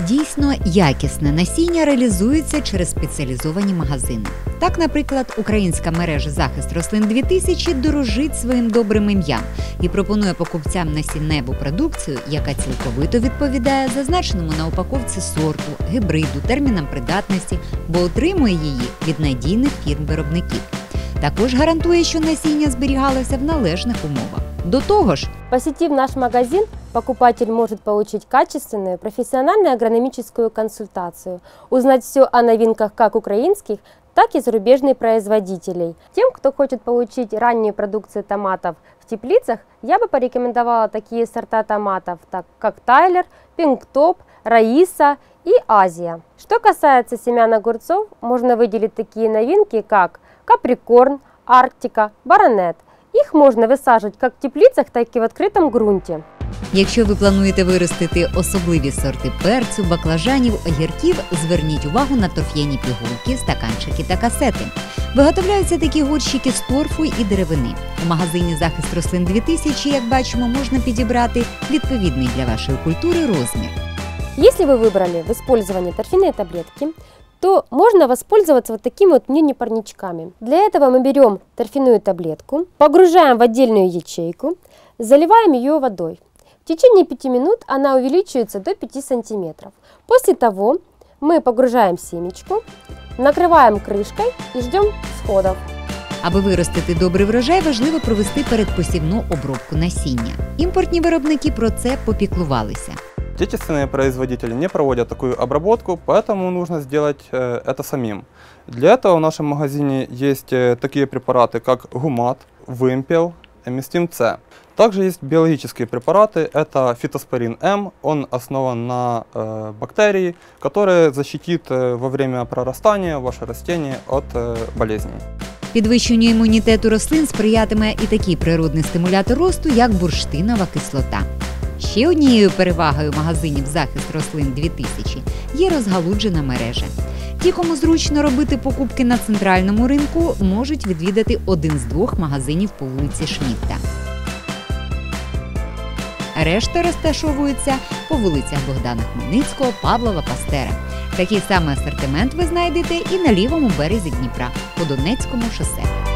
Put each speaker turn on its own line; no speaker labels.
Дійсно, якісне насіння реалізується через спеціалізовані магазини. Так, наприклад, українська мережа «Захист рослин 2000» дорожить своїм добрим ім'ям і пропонує покупцям насінневу продукцію, яка цілковито відповідає зазначеному на упаковці сорту, гібриду, термінам придатності, бо отримує її від надійних фірм-виробників. Також гарантує, що насіння зберігалося в належних умовах. До того ж,
посетив наш магазин, покупатель может получить качественную, профессиональную агрономическую консультацию, узнать все о новинках как украинских, так и зарубежных производителей. Тем, кто хочет получить раннюю продукцию томатов в теплицах, я бы порекомендовала такие сорта томатов, как Тайлер, Пинктоп, Раиса и Азия. Что касается семян огурцов, можно выделить такие новинки, как Каприкорн, Арктика, Баронет. Їх можна висаджувати як в теплицях, так і в відкритому ґрунті.
Якщо ви плануєте виростити особливі сорти перцю, баклажанів, огірків, зверніть увагу на торф'яні пігулки, стаканчики та касети. Виготовляються такі горщики з торфу і деревини. У магазині «Захист рослин 2000», як бачимо, можна підібрати відповідний для вашої культури розмір.
Если вы выбрали в использовании торфяные таблетки, то можно воспользоваться вот такими вот мини-парничками. Для этого мы берем торфяную таблетку, погружаем в отдельную ячейку, заливаем ее водой. В течение 5 минут она увеличивается до 5 сантиметров. После того мы погружаем семечку, накрываем крышкой и ждем всходов.
Аби виростити добрий врожай, важливо провести передпосівну обробку насіння. Імпортні виробники про це попіклувалися.
Отечественные производители не проводят такую обработку, поэтому нужно сделать это самим. Для этого в нашем магазине есть такие препараты, как Гумат, Вымпел, Эмистим С. Также есть биологические препараты, это фитоспорин М, он основан на бактерии, которая защитит во время прорастания ваше растение от болезней.
Підвищенню імунітету рослин сприятиме і такий природний стимулятор росту, як бурштинова кислота. Ще однією перевагою магазинів «Захист рослин 2000» є розгалуджена мережа. Ті, кому зручно робити покупки на центральному ринку, можуть відвідати один з 2 магазинів по вулиці Шмідта. Решта розташовуються по вулицях Богдана Хмельницького, Павлова, Пастера. Такий самий асортимент ви знайдете і на лівому березі Дніпра, по Донецькому шосе.